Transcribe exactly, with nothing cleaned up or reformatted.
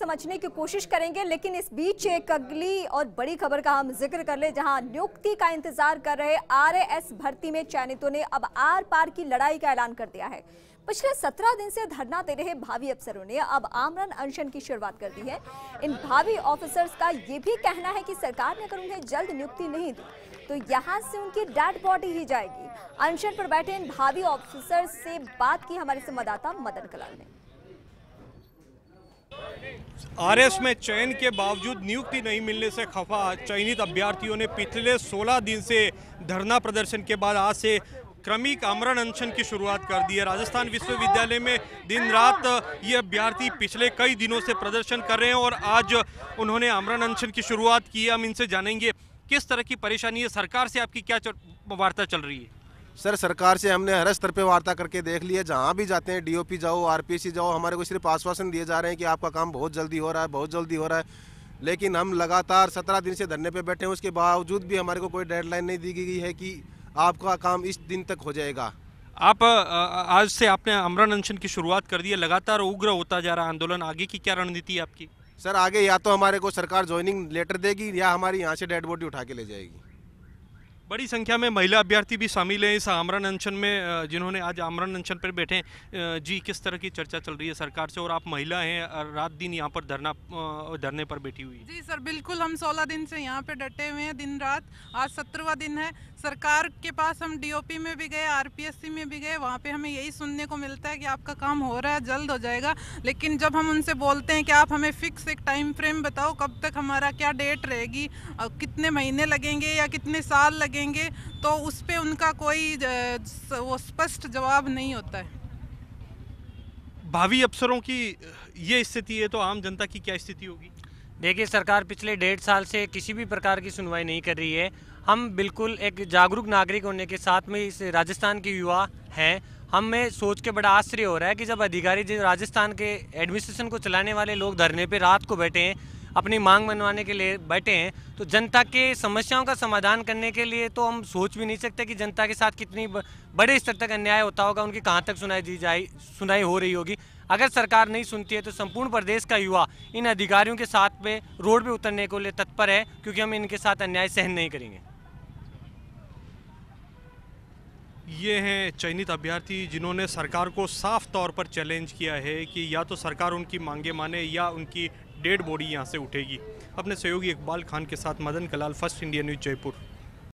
समझने की कोशिश करेंगे, लेकिन इस बीच एक अगली और बड़ी खबर का हम जिक्र कर ले, जहां नियुक्ति का इंतजार कर रहे आरएएस भर्ती में चयनितों ने अब आर पार की लड़ाई का ऐलान कर दिया है। पिछले सत्रह दिन से धरना दे रहे भावी अफसरों ने अब आमरण अनशन की शुरुआत कर दी है। इन भावी ऑफिसर्स का ये भी कहना है कि सरकार ने अगर उन्हें जल्द नियुक्ति नहीं दी तो यहाँ से उनकी डेड बॉडी ही जाएगी। अनशन पर बैठे इन भावी ऑफिसर्स से बात की हमारे संवाददाता मदन कलाल ने। आरएस में चयन के बावजूद नियुक्ति नहीं मिलने से खफा चयनित अभ्यर्थियों ने पिछले सोलह दिन से धरना प्रदर्शन के बाद आज से क्रमिक आमरण अनशन की शुरुआत कर दी है। राजस्थान विश्वविद्यालय में दिन रात ये अभ्यर्थी पिछले कई दिनों से प्रदर्शन कर रहे हैं और आज उन्होंने आमरण अनशन की शुरुआत की है। हम इनसे जानेंगे किस तरह की परेशानी है, सरकार से आपकी क्या वार्ता चल रही है? सर, सरकार से हमने हर स्तर पे वार्ता करके देख ली है। जहाँ भी जाते हैं, डीओपी जाओ, आरपीसी जाओ, हमारे को सिर्फ आश्वासन दिए जा रहे हैं कि आपका काम बहुत जल्दी हो रहा है, बहुत जल्दी हो रहा है। लेकिन हम लगातार सत्रह दिन से धरने पे बैठे हैं, उसके बावजूद भी हमारे को कोई डेडलाइन नहीं दी गई है कि आपका काम इस दिन तक हो जाएगा। आप आज से आपने आमरण अनशन की शुरुआत कर दी है, लगातार उग्र होता जा रहा है आंदोलन, आगे की क्या रणनीति है आपकी? सर, आगे या तो हमारे को सरकार ज्वाइनिंग लेटर देगी या हमारी यहाँ से डेड बॉडी उठा के ले जाएगी। बड़ी संख्या में महिला अभ्यर्थी भी शामिल हैं इस आमरण अनशन में, जिन्होंने आज आमरण अनशन पर बैठे हैं। जी, किस तरह की चर्चा चल रही है सरकार से, और आप महिला हैं, रात दिन यहाँ पर धरना धरने पर बैठी हुई? जी सर, बिल्कुल, हम सोलह दिन से यहाँ पे डटे हुए हैं, दिन रात। आज सत्रहवां दिन है। सरकार के पास हम डीओपी में भी गए, आरपीएससी में भी गए, वहाँ पे हमें यही सुनने को मिलता है कि आपका काम हो रहा है, जल्द हो जाएगा। लेकिन जब हम उनसे बोलते हैं कि आप हमें फिक्स एक टाइम फ्रेम बताओ, कब तक हमारा क्या डेट रहेगी, कितने महीने लगेंगे या कितने साल लगेंगे, तो उस पे उनका कोई वो स्पष्ट जवाब नहीं होता है। भावी अफसरों की ये स्थिति है तो आम जनता की क्या स्थिति होगी? देखिए, सरकार पिछले डेढ़ साल से किसी भी प्रकार की सुनवाई नहीं कर रही है। हम बिल्कुल एक जागरूक नागरिक होने के साथ में इस राजस्थान के युवा हैं, हमें सोच के बड़ा आश्चर्य हो रहा है कि जब अधिकारी जो राजस्थान के एडमिनिस्ट्रेशन को चलाने वाले लोग धरने पे रात को बैठे हैं, अपनी मांग मनवाने के लिए बैठे हैं, तो जनता के समस्याओं का समाधान करने के लिए तो हम सोच भी नहीं सकते कि जनता के साथ कितनी बड़े स्तर तक अन्याय होता होगा, उनकी कहाँ तक सुनाई दी जाए सुनाई हो रही होगी। अगर सरकार नहीं सुनती है तो संपूर्ण प्रदेश का युवा इन अधिकारियों के साथ में रोड पे उतरने को लिए तत्पर है, क्योंकि हम इनके साथ अन्याय सहन नहीं करेंगे। ये हैं चयनित अभ्यर्थी जिन्होंने सरकार को साफ तौर पर चैलेंज किया है कि या तो सरकार उनकी मांगे माने या उनकी डेड बॉडी यहाँ से उठेगी। अपने सहयोगी इकबाल खान के साथ Madan Kalal, First India News, Jaipur.